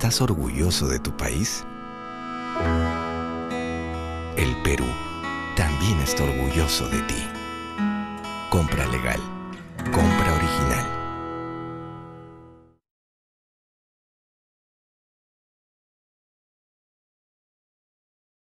¿Estás orgulloso de tu país? El Perú también está orgulloso de ti. Compra legal. Compra original.